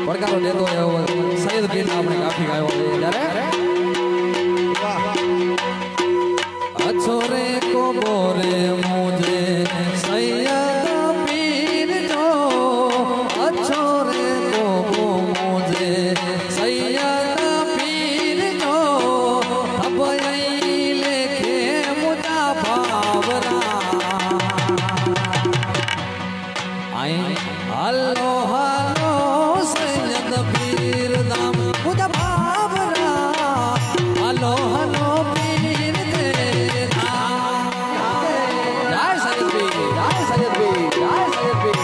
પડકારો દેતો એવો સૈયદ પીર આપણે કાફી ગાયો છે ત્યારે अच्छो रे को बोरे मुझे सैयद पीर जो अच्छो रे को बो मुझे सैयद पीर जो अब यही लेके मुझा भावरा आई हलो हलो सैयद पीर दाम मुझा भावरा हलो हलो पीर दे जय सैयद पीर जय सैयद पीर जय सैयद पीर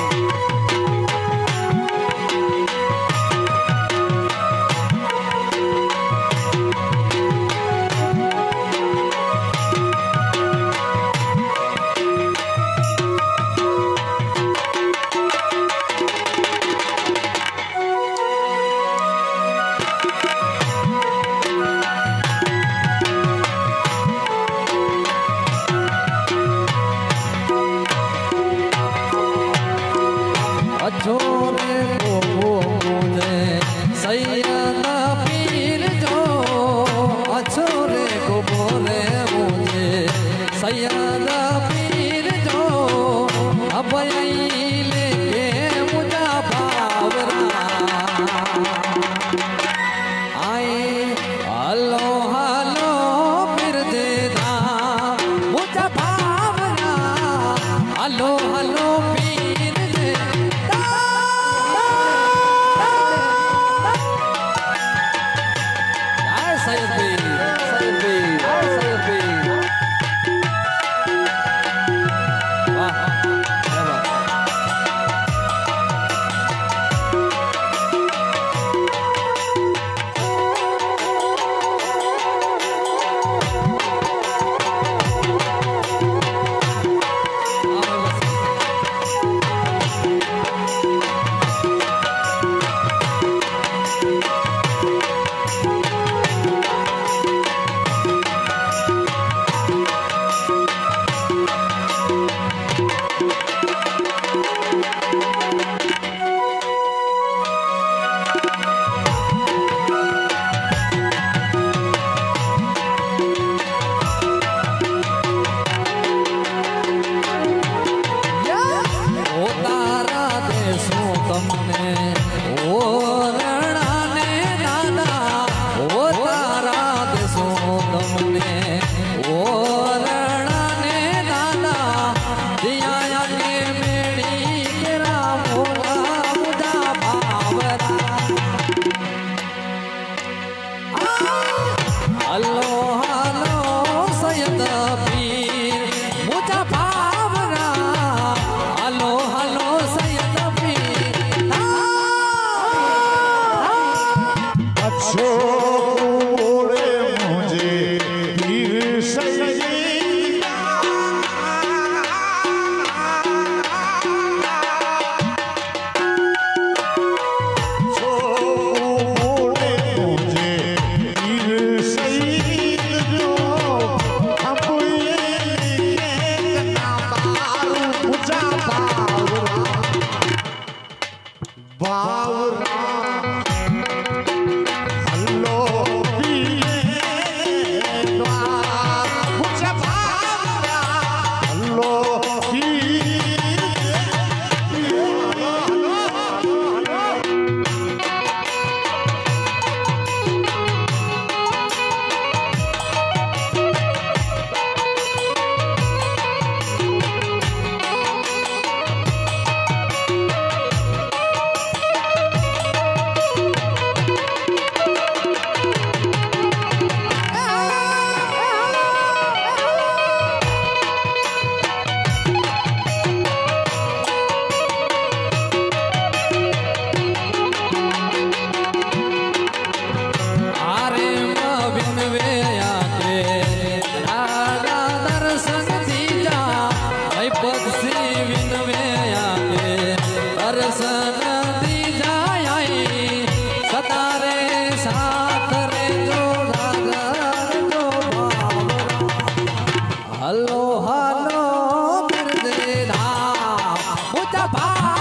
अच्छो रे को वो मुझे सैयद पीर जो अच्छो रे को बोले मुझे सैयद पीर जो अब यही लेके मुझा भावरा आए हलो हलो फिर दे दा मुझा भावरा हलो हलो पीर दे सैयद पीर सैयद पीर सैयद पीर वाह क्या बात हलो हलो बिरदे धाम मुझा